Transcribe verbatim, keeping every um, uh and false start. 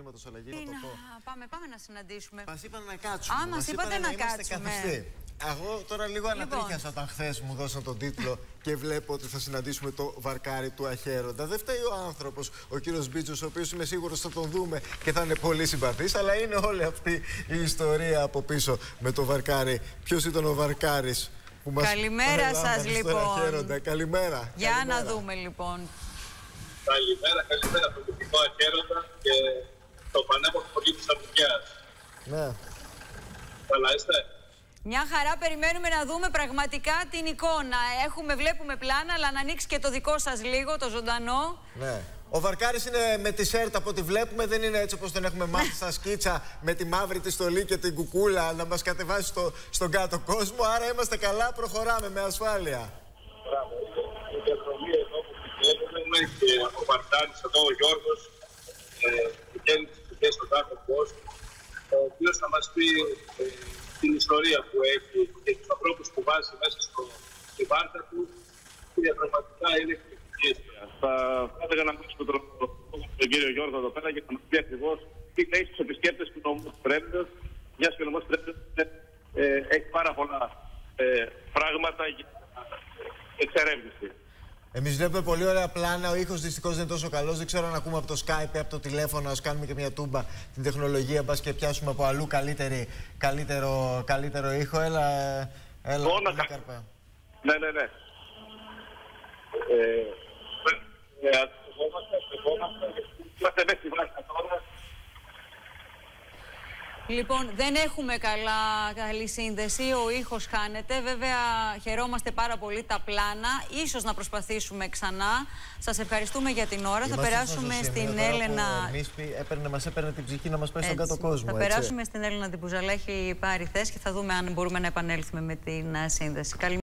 κλίματος αλλαγή. Να το πω. Πάμε, πάμε να συναντήσουμε. Μας είπαν να κάτσουμε. Α, μας είπατε να, να κάτσουμε. Εγώ τώρα λίγο λοιπόν ανατρίχιασα όταν χθες μου δώσαν τον τίτλο και βλέπω ότι θα συναντήσουμε το βαρκάρι του Αχέροντα. Δεν φταίει ο άνθρωπος, ο κύριος Μπίτσος, ο οποίος είμαι σίγουρος θα τον δούμε και θα είναι πολύ συμπαθής, αλλά είναι όλη αυτή η ιστορία από πίσω με το βαρκάρι. Ποιος ήταν ο βαρκάρης που μας Καλημέρα σας λοιπόν. Αχέροντα. Καλημέρα. Για καλημέρα. να δούμε λοιπόν. Καλημέρα, καλημέρα από τον τυπικό Αχέροντα και το πανέμορφο πολύ της Αμμουδιάς. Ναι. Καλά είστε? Μια χαρά, περιμένουμε να δούμε πραγματικά την εικόνα. Έχουμε, βλέπουμε πλάνα, αλλά να ανοίξει και το δικό σας λίγο, το ζωντανό. Ναι. Ο βαρκάρης είναι με τη σέρτα από ό,τι βλέπουμε, δεν είναι έτσι όπως τον έχουμε μάθει στα σκίτσα με τη μαύρη τη στολή και την κουκούλα να μας κατεβάσει στο, στον κάτω κόσμο. Άρα είμαστε καλά, προχωράμε με ασφάλεια. Μπράβο. Η διαδρομή εδώ που πηγαίνουμε και ο βαρκάρης εδώ, ο Γιώργος, πηγαίνει τις πηγές στον κάτω κόσμο, ο οποίος θα μας πει ε, την ιστορία που έχει και τους ανθρώπους που βάζει μέσα στο, στη βάρκα του, που διαδροματικά είναι εκπληκτική. Θα ήθελα να μιλήσουμε τον, τον κύριο Γιώργο εδώ πέρα και θα μας πει ακριβώς τι λέει στους επισκέπτες του νομού Πρέμβεως, μιας και ο νομός Πρέμβεως ε, έχει πάρα πολλά ε, πράγματα για εξερεύνηση. Εμείς βλέπουμε πολύ ωραία πλάνα. Ο ήχος δυστυχώς δεν είναι τόσο καλός. Δεν ξέρω αν ακούμε από το Skype ή από το τηλέφωνο. Ας κάνουμε και μια τούμπα την τεχνολογία μας και πιάσουμε από αλλού καλύτερη, καλύτερο, καλύτερο ήχο. Έλα, έλα. Όλα κα... Καρπά. Ναι, ναι, ναι. Ε, ε, αστευόμαστε, αστευόμαστε. Είμαστε μέσα στη βάρκα τώρα. Λοιπόν, δεν έχουμε καλά, καλή σύνδεση, ο ήχος χάνεται. Βέβαια, χαιρόμαστε πάρα πολύ τα πλάνα. Ίσως να προσπαθήσουμε ξανά. Σας ευχαριστούμε για την ώρα. Είμαστε θα περάσουμε στην Έλενα. Έπαιρνε, μας έπαιρνε την ψυχή να μας πάει στον κάτω κόσμο. Θα έτσι. περάσουμε στην Έλενα την Πουζαλά, έχει πάρει θέση και θα δούμε αν μπορούμε να επανέλθουμε με την σύνδεση.